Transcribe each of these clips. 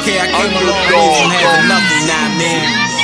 okay, I came a long way from having nothing, nah, man.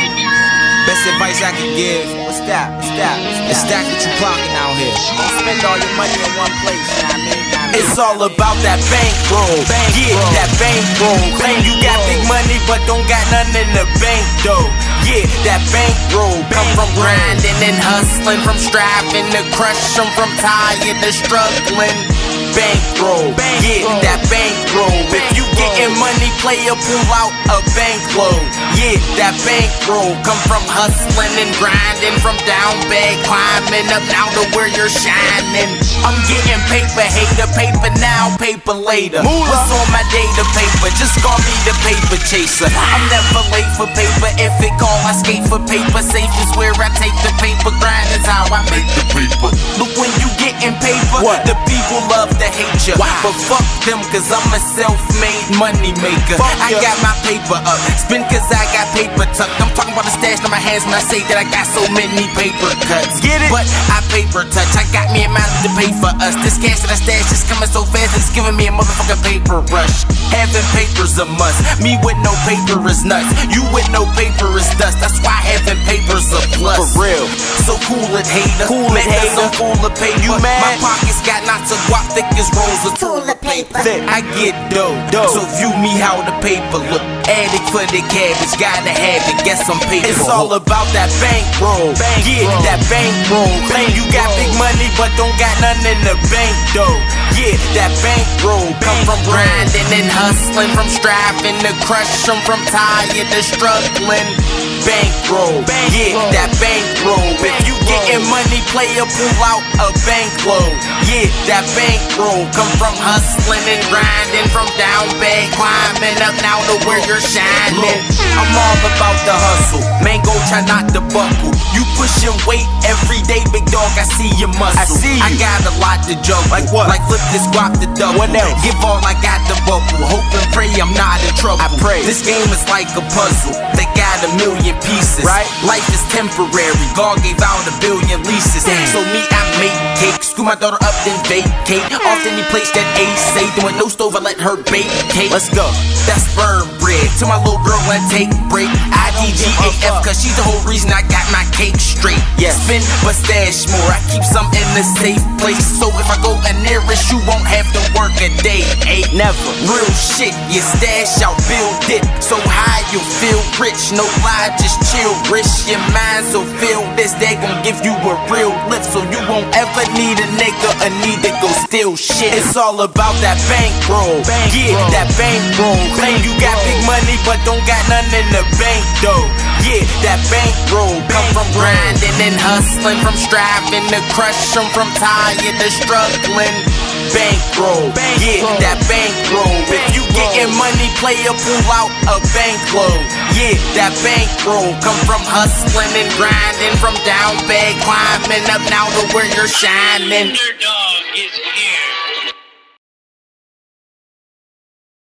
Best advice I can give. What's that? Is stack what you clocking out here. Don't spend all your money in one place, nah, man. It's all about that bankroll. Yeah, that bankroll. Claim you got big money, but don't got nothing in the bank, though. Yeah, that bankroll. Come from grinding and hustling, from striving to crush them, from tired to struggling. Bankroll. Yeah, that bankroll. If you getting money, play or pull out a bankroll. Yeah, that bankroll. Come from hustling and grinding, from down bad, climbing up now to where you're shining. I'm getting paper, hater, paper now, paper later. What's on my data paper? Just call me the paper chaser. I'm never late for paper. If it call, I skate for paper. Safe is where I take the paper. Grind is how I make the paper. Look, when you getting paper, the people love to hate you. But fuck them, cause I'm a self-made money maker. I got my paper up, spin cause I got paper tucked. I'm talking about the stash in my hands when I say that I got so many paper cuts. Get it? But I paper touch, I got me a mind to pay for us. This cash that I stash is coming so fast, it's giving me a motherfucking paper rush. Having paper's a must, me with no paper is nuts. You with no paper is dust, that's why having paper's a plus. For real. So cool it, hater. Cool it, hater. I'm full of paper. You mad? My pockets got knots of guap thick as rolls of toilet paper. I get dough. So view me how the paper look. Addict for the cabbage, gotta have it, get some paper. It's all about that bankroll. Yeah, that bankroll. Claim you got big money, but don't got nothing in the bank, though. Yeah, that bankroll. Come from grinding and hustling, from striving to crush them, from tired to struggling. Bankroll. Yeah, that bankroll. If you getting money, play or pull out a bankroll. Yeah, that bankroll. Come from hustling and grinding, from down bad, climbing up now to where you're shining. I'm all about the hustle, man, go try not to buckle. You pushing weight every day, big dog, I see your muscle. I see you. I got a lot to juggle. Like what? Like flip this guap to double. What else? Give all I got to bubble. Hope and pray I'm not in trouble. I pray. This game is like a puzzle, they got a million pieces. Right? Life is temporary, God gave out a billion leases. So me, I make cake, screw my daughter up, then vacate. Off any place that Ace say, doing no stove, I let her bake cake. Let's go. That's firm bread. To my little girl, I take break. IDGAF, cause she's the whole reason I got my cake straight. Yes. Spin but stash more, I keep some in a safe place. So if I go in nearest, you won't have to work a day. Ain't Never. real shit, you stash out, build it. So high you feel rich, no lie, just chill. Risk your mind, so feel this. They gon' give you a real lift, so you won't ever need a nigga or need to go steal shit. It's all about that bankroll. Yeah, that bankroll. Claim you got big money, but don't got nothing in the bank, though. Yeah, that bankroll. Come from grinding and hustling, from striving to crush them, from tired to struggling. Bankroll. Yeah, that bankroll. If you getting money, play or pull out a bankroll. Yeah, that bankroll. Come from hustling and grinding, from down bad, climbing up now to where you're shining.